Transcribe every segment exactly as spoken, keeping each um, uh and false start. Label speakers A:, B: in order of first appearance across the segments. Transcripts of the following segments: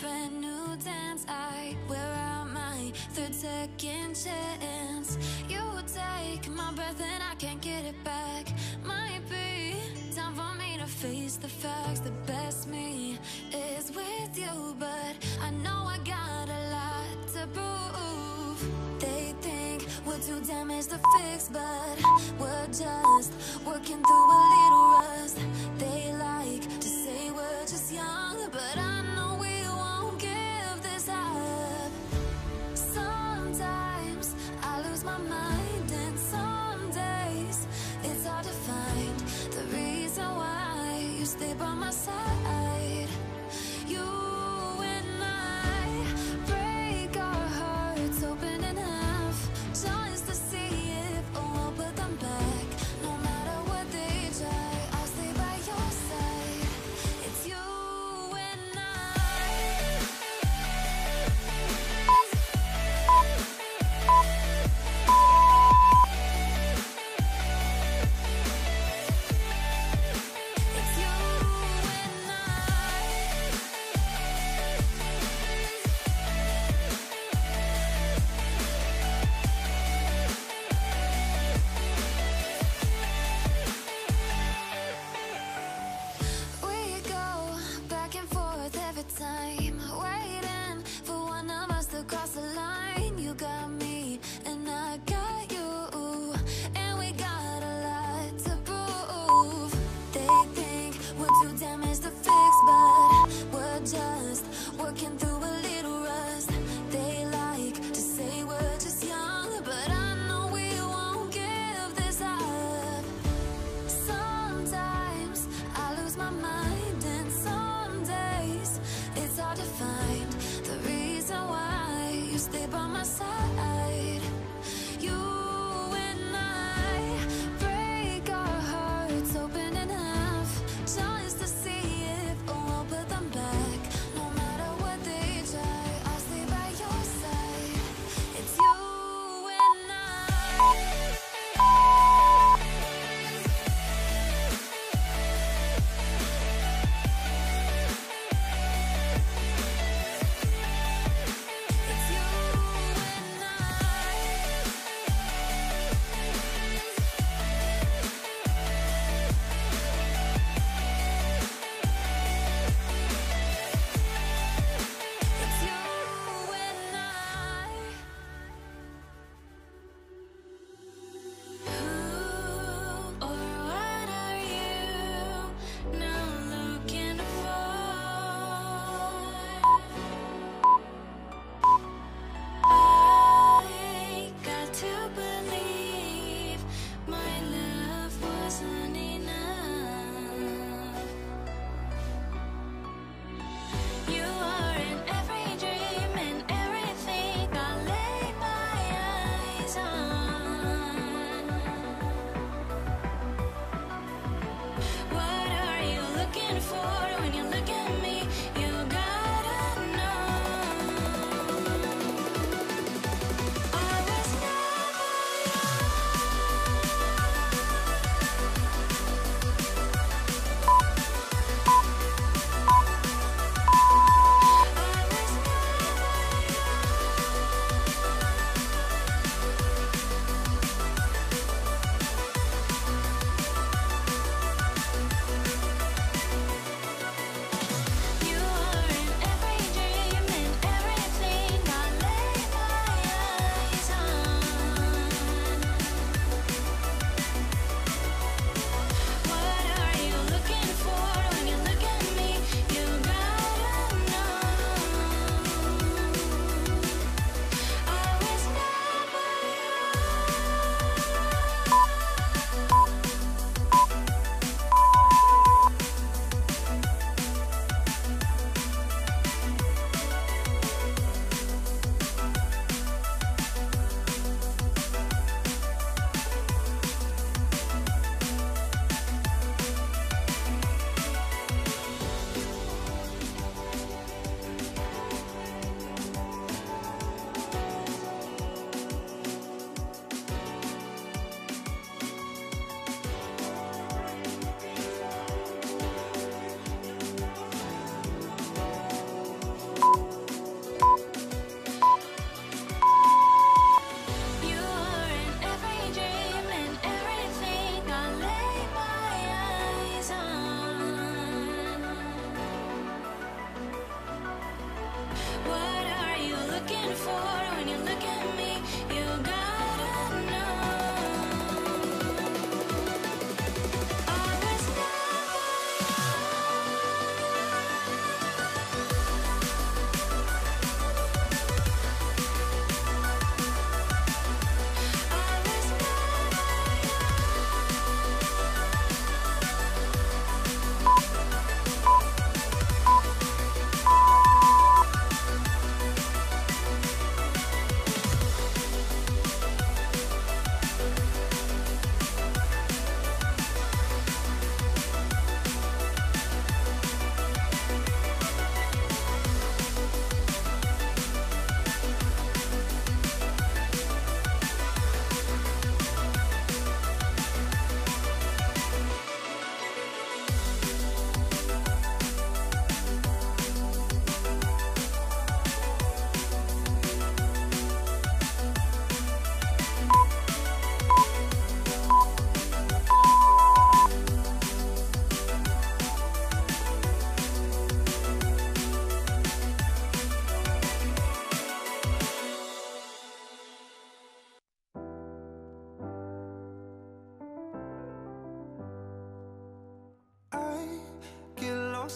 A: brand new dance. I wear out my third second chance. You take my breath and I can't get it back. Might be time for me to face the facts. The best me is with you, but I know I got a lot to prove. They think we're too damaged to fix, but we're just working through a little rust. They like to say we're just young, but I know we won't give this up. Sometimes I lose my mind, and some days it's hard to find the reason why you stay by my side. You and I break our hearts open in half, just to see if we'll put them back. No matter what they try, I'll stay by your side. It's you and I. It's you and I.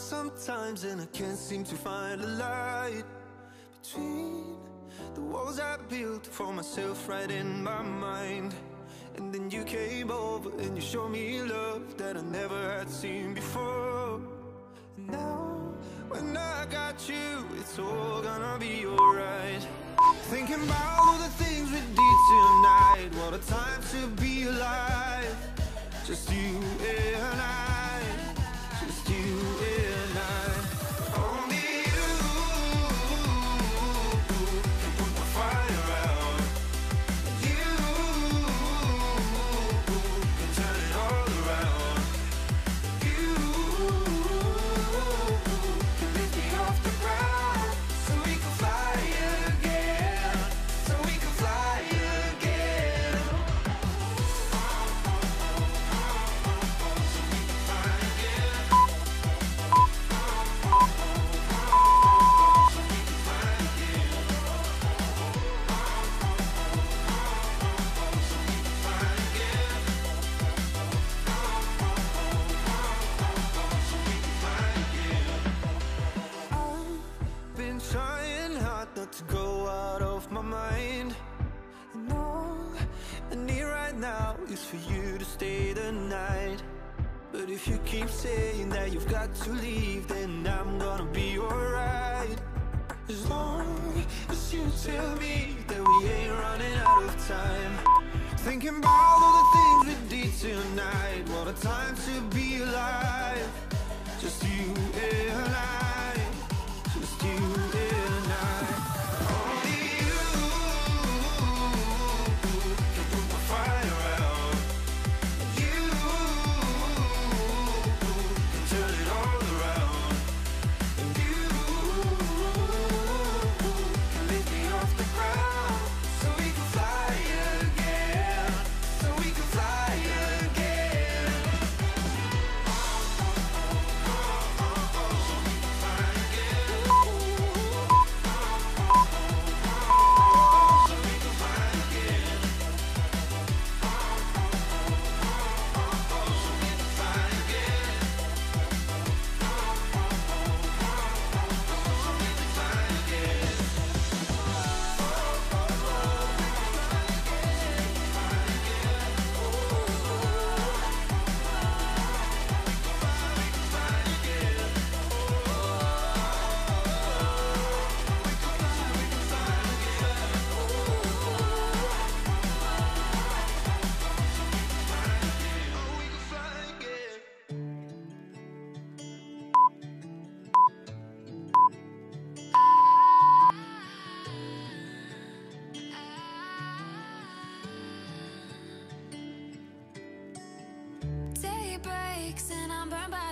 B: sometimes and I can't seem to find a light between the walls I built for myself right in my mind. And then you came over and you showed me love that I never had seen before. And now, when I got you, it's all gonna be alright. Thinking about all the things we did tonight. What a time to be alive. Just you and I, just you and I. Only you can put the fire out. You can turn it all around. You can lift me off the ground so we can fly again, so we can fly again. I've been trying hard not to go out of my mind. And all I need right now is for you to stay the night. But if you keep saying that you've got to leave, then I'm gonna be alright. As long as you tell me that we ain't running out of time. Thinking about all the things we did tonight. What a time to be alive. Just you and I, just you and I. Only you can put the fire out. You can turn it all around. And you can lift me off the ground so we can fly again, so we can fly again.
A: Day breaks and I'm burned by